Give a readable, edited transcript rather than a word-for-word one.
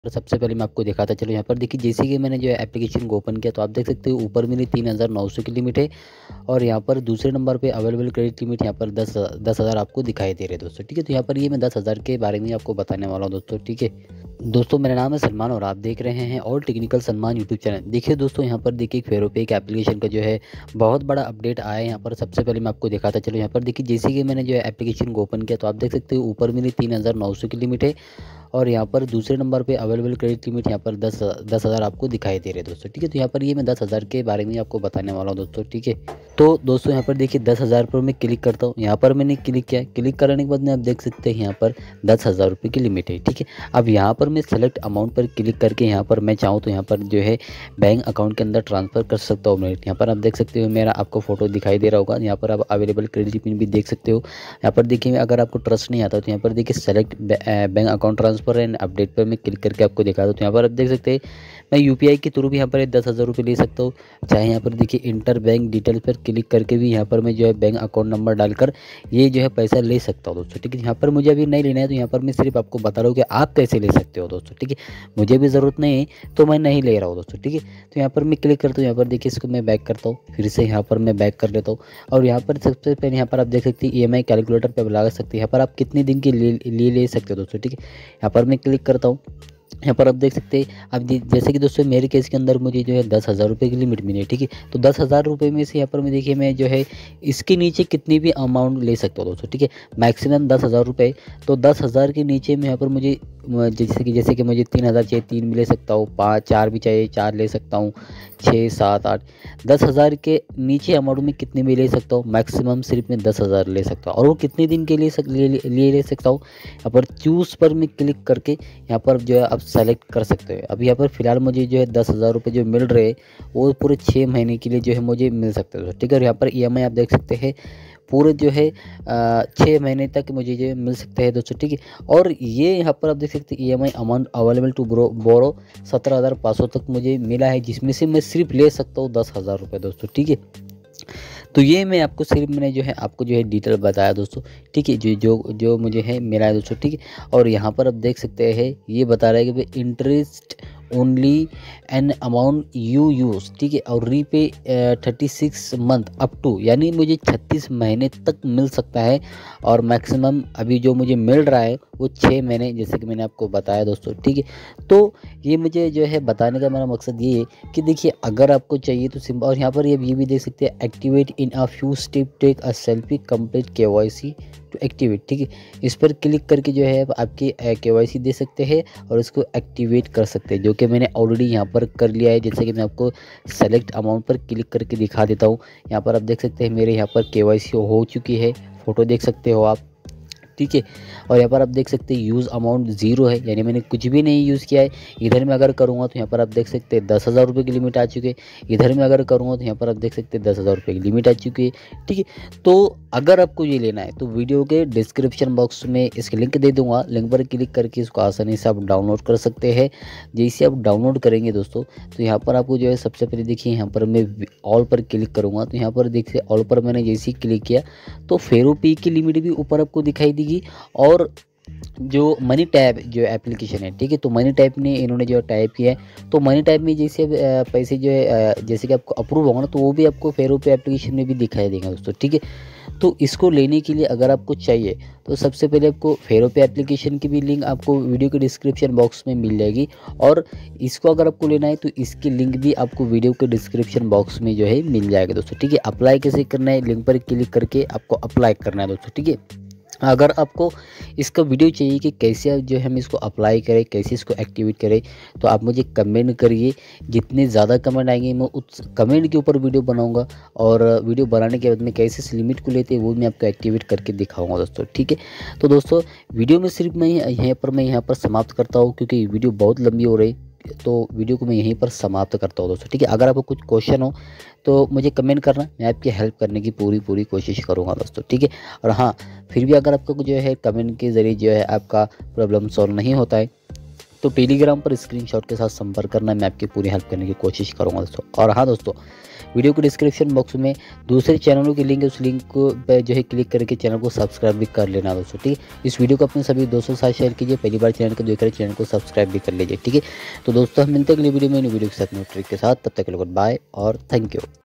तो सबसे पहले मैं आपको दिखाता चलो। यहाँ पर देखिए जैसे कि मैंने जो है एप्लीकेशन को ओपन किया तो आप देख सकते हो ऊपर मेरी 3,900 की लिमिट है और यहाँ पर दूसरे नंबर पे अवेलेबल क्रेडिट लिमिट यहाँ पर 10,000 आपको दिखाई दे रहे हैं दोस्तों। ठीक है, तो यहाँ पर ये मैं 10,000 के बारे में आपको बताने वाला हूँ दोस्तों। ठीक है दोस्तों, मेरा नाम है सलमान और आप देख रहे हैं all technical Salman YouTube channel. देखिए दोस्तों, यहाँ पर देखिए फेरोपे के एप्लीकेशन का जो है बहुत बड़ा अपडेट आया है। यहाँ पर सबसे पहले मैं आपको दिखाता चलो। यहाँ पर देखिए जैसे कि मैंने जो है एप्लीकेशन को ओपन किया तो आप देख सकते हो ऊपर मेरी 3,900 की लिमिट है और यहाँ पर दूसरे नंबर पे अवेलेबल क्रेडिट लिमिट यहाँ पर 10,000 आपको दिखाई दे रहे हैं दोस्तों। ठीक है, तो यहाँ पर ये मैं 10,000 के बारे में आपको बताने वाला हूँ दोस्तों। ठीक है, तो दोस्तों यहाँ पर देखिए 10,000 पर मैं क्लिक करता हूँ। यहाँ पर मैंने क्लिक किया, क्लिक करने के बाद में आप देख सकते हैं यहाँ पर 10,000 रुपये की लिमिट है। ठीक है, अब यहाँ पर मैं सेलेक्ट अमाउंट पर क्लिक करके यहाँ पर मैं चाहूँ तो यहाँ पर जो है बैंक अकाउंट के अंदर ट्रांसफ़र कर सकता हूँ। मैं यहाँ पर आप देख सकते हो मेरा आपको फोटो दिखाई दे रहा होगा। यहाँ पर आप अवेलेबल क्रेडिट लिमिट भी देख सकते हो। यहाँ पर देखिए अगर आपको ट्रस्ट नहीं आता तो यहाँ पर देखिए select bank account transfer and update पर मैं क्लिक करके आपको दिखा दूँ। तो यहाँ पर आप देख सकते हैं मैं यूपीआई के थ्रू भी यहाँ पर 10,000 रुपये ले सकता हूँ। चाहे यहाँ पर देखिए इंटर बैंक डिटेल पर क्लिक करके भी यहाँ पर मैं जो है बैंक अकाउंट नंबर डालकर ये जो है पैसा ले सकता हूँ दोस्तों। ठीक है, यहाँ पर मुझे अभी नहीं लेना है तो यहाँ पर मैं सिर्फ आपको बता रहा हूँ कि आप कैसे ले सकते हो दोस्तों। ठीक है, मुझे भी ज़रूरत नहीं है तो मैं नहीं ले रहा हूँ दोस्तों। ठीक है, तो यहाँ पर मैं क्लिक करता हूँ। यहाँ पर देखिए इसको मैं बैक करता हूँ, फिर से यहाँ पर मैं बैक कर लेता हूँ और यहाँ पर सबसे पहले यहाँ पर आप देख सकते हैं ईएमआई कैलकुलेटर पर लगा सकते हैं। यहाँ पर आप कितने दिन के लिए ले सकते हो दोस्तों। ठीक है, यहाँ पर मैं क्लिक करता हूँ। यहाँ पर आप देख सकते हैं अब जैसे कि दोस्तों मेरे केस के अंदर मुझे जो है 10,000 रुपये की लिमिट मिली है। ठीक है, तो 10,000 रुपये में से यहाँ पर मैं देखिए मैं जो है इसके नीचे कितनी भी अमाउंट ले सकता हूँ दोस्तों। ठीक है, मैक्सिमम 10,000 रुपये। तो 10,000 के नीचे में यहाँ पर मुझे जैसे कि मुझे 3,000 चाहिए 3 भी ले सकता हूँ, 5 4 भी चाहिए 4 ले सकता हूँ, 6 7 8 10,000 के नीचे अमाउंट में कितने भी ले सकता हूँ। मैक्सिमम सिर्फ मैं 10,000 ले सकता हूँ और वो कितने दिन के लिए ले सकता हूँ। यहाँ पर चूज़ पर मैं क्लिक करके यहाँ पर जो है आप सेलेक्ट कर सकते हैं। अभी यहाँ पर फिलहाल मुझे जो है 10,000 रुपये जो मिल रहे वो पूरे 6 महीने के लिए जो है मुझे मिल सकते हैं। ठीक है, और यहाँ पर ईएमआई आप देख सकते हैं पूरे जो है 6 महीने तक मुझे जो मिल सकते हैं दोस्तों। ठीक है, और ये यहाँ पर आप देख सकते हैं EMI amount available to borrow 17,500 तक मुझे मिला है, जिसमें से मैं सिर्फ ले सकता हूँ 10,000 रुपये दोस्तों। ठीक है, तो ये मैं आपको सिर्फ मैंने जो है आपको जो है डिटेल बताया दोस्तों। ठीक है, जो मुझे है मिला है दोस्तों। ठीक है, और यहाँ पर आप देख सकते हैं ये बता रहा है कि interest only an amount you use. ठीक है, और रीपे 36 मंथ अप टू, यानी मुझे 36 महीने तक मिल सकता है और मैक्सिमम अभी जो मुझे मिल रहा है वो 6 महीने, जैसे कि मैंने आपको बताया दोस्तों। ठीक है, तो ये मुझे जो है बताने का मेरा मकसद ये है कि देखिए अगर आपको चाहिए तो सिंपल, और यहाँ पर ये भी देख सकते हैं activate in a few step take a selfie complete KYC to activate. ठीक है, इस पर क्लिक करके जो है आपकी केवाईसी दे सकते हैं और इसको एक्टिवेट कर सकते हैं, जो कि मैंने ऑलरेडी यहाँ पर कर लिया है। जैसे कि मैं आपको सेलेक्ट अमाउंट पर क्लिक करके दिखा देता हूँ। यहाँ पर आप देख सकते हैं मेरे यहाँ पर केवाईसी हो चुकी है, फ़ोटो देख सकते हो आप। ठीक है, और यहाँ पर आप देख सकते हैं यूज़ अमाउंट 0 है, यानी मैंने कुछ भी नहीं यूज़ किया है। इधर में अगर करूँगा तो यहाँ पर आप देख सकते हैं 10,000 रुपये की लिमिट आ चुकी है। इधर में अगर करूँगा तो यहाँ पर आप देख सकते हैं 10,000 रुपये की लिमिट आ चुकी है। ठीक है, तो अगर आपको ये लेना है तो वीडियो के डिस्क्रिप्शन बॉक्स में इसकी लिंक दे दूँगा, लिंक पर क्लिक करके इसको आसानी से आप डाउनलोड कर सकते हैं। जैसे आप डाउनलोड करेंगे दोस्तों तो यहाँ पर आपको जो है सबसे पहले देखिए यहाँ पर मैं ऑल पर क्लिक करूँगा तो यहाँ पर देखिए ऑल पर मैंने जैसे ही क्लिक किया तो फेरोपे की लिमिट भी ऊपर आपको दिखाई देगी और जो मनी टैब जो एप्लीकेशन है। ठीक है, तो मनी टैब ने इन्होंने जो टाइप किया है तो मनी टैब में जैसे पैसे जो है जैसे कि आपको अप्रूव होगा ना तो वो भी आपको फेरोपे एप्लीकेशन में भी दिखाई देगा दोस्तों। ठीक है, तो इसको लेने के लिए अगर आपको चाहिए तो सबसे पहले आपको फेरोपे एप्लीकेशन की भी लिंक आपको वीडियो के डिस्क्रिप्शन बॉक्स में मिल जाएगी और इसको अगर आपको लेना है तो इसकी लिंक भी आपको वीडियो के डिस्क्रिप्शन बॉक्स में जो है मिल जाएगा दोस्तों। ठीक है, अप्लाई कैसे करना है, लिंक पर क्लिक करके आपको अप्लाई करना है दोस्तों। ठीक है, अगर आपको इसका वीडियो चाहिए कि कैसे जो है हम इसको अप्लाई करें, कैसे इसको एक्टिवेट करें, तो आप मुझे कमेंट करिए। जितने ज़्यादा कमेंट आएंगे मैं उस कमेंट के ऊपर वीडियो बनाऊंगा और वीडियो बनाने के बाद में कैसे इस लिमिट को लेते हैं वो मैं आपको एक्टिवेट करके दिखाऊंगा दोस्तों। ठीक है, तो दोस्तों वीडियो में सिर्फ मैं यहाँ पर समाप्त करता हूँ क्योंकि वीडियो बहुत लंबी हो रही, तो वीडियो को मैं यहीं पर समाप्त करता हूँ दोस्तों। ठीक है, अगर आपको कुछ क्वेश्चन हो तो मुझे कमेंट करना, मैं आपकी हेल्प करने की पूरी कोशिश करूँगा दोस्तों। ठीक है, और हाँ फिर भी अगर आपको जो है कमेंट के ज़रिए जो है आपका प्रॉब्लम सॉल्व नहीं होता है तो टेलीग्राम पर स्क्रीनशॉट के साथ संपर्क करना, मैं आपकी पूरी हेल्प करने की कोशिश करूँगा दोस्तों। और हाँ दोस्तों, वीडियो को डिस्क्रिप्शन बॉक्स में दूसरे चैनलों की लिंक है, उस लिंक को पे जो है क्लिक करके चैनल को सब्सक्राइब भी कर लेना दोस्तों, ठीक है। इस वीडियो को अपने सभी दोस्तों के साथ शेयर कीजिए, पहली बार चैनल को देख रहे चैनल को सब्सक्राइब भी कर लीजिए, ठीक है। तो दोस्तों हम मिलते हैं अगली वीडियो में, न्यू वीडियो के साथ, न्यू ट्रिक के साथ। तब तक के लिए गुड बाय और थैंक यू।